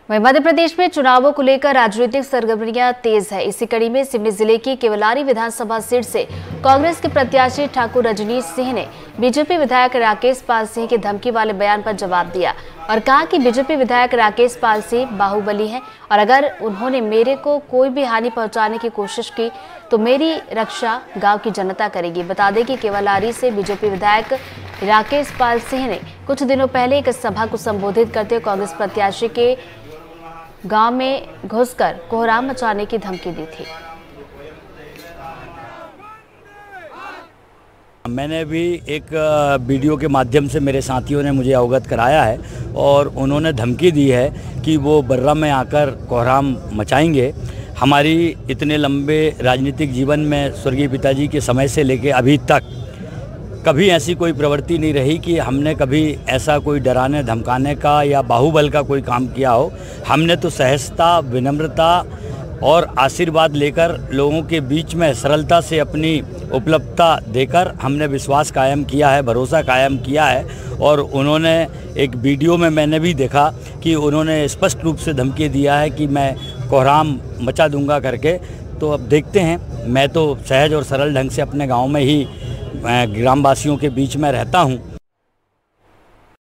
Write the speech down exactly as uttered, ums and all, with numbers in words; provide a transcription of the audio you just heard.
वहीं मध्य प्रदेश में चुनावों को लेकर राजनीतिक सरगर्मियां तेज है। इसी कड़ी में सिवनी जिले की केवलारी विधानसभा सीट से कांग्रेस के प्रत्याशी ठाकुर रजनीश सिंह ने बीजेपी विधायक राकेश पाल सिंह के धमकी वाले बयान पर जवाब दिया और कहा कि बीजेपी विधायक राकेश पाल सिंह बाहुबली हैं और अगर उन्होंने मेरे को कोई भी हानि पहुंचाने की कोशिश की तो मेरी रक्षा गांव की जनता करेगी। बता दें कि केवलारी से बीजेपी विधायक राकेश पाल सिंह ने कुछ दिनों पहले एक सभा को संबोधित करते हुए कांग्रेस प्रत्याशी के गांव में घुसकर कोहराम मचाने की धमकी दी थी। मैंने भी एक वीडियो के माध्यम से मेरे साथियों ने मुझे अवगत कराया है और उन्होंने धमकी दी है कि वो बर्रा में आकर कोहराम मचाएंगे। हमारी इतने लंबे राजनीतिक जीवन में स्वर्गीय पिताजी के समय से लेकर अभी तक कभी ऐसी कोई प्रवृत्ति नहीं रही कि हमने कभी ऐसा कोई डराने धमकाने का या बाहुबल का कोई काम किया हो। हमने तो सहजता, विनम्रता और आशीर्वाद लेकर लोगों के बीच में सरलता से अपनी उपलब्धता देकर हमने विश्वास कायम किया है, भरोसा कायम किया है। और उन्होंने एक वीडियो में मैंने भी देखा कि उन्होंने स्पष्ट रूप से धमकी दिया है कि मैं कोहराम मचा दूंगा करके। तो अब देखते हैं। मैं तो सहज और सरल ढंग से अपने गांव में ही ग्रामवासियों के बीच में रहता हूं।